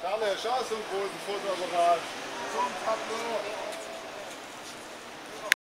Karle, schau so einen großen Fotoapparat. So ein Tableau.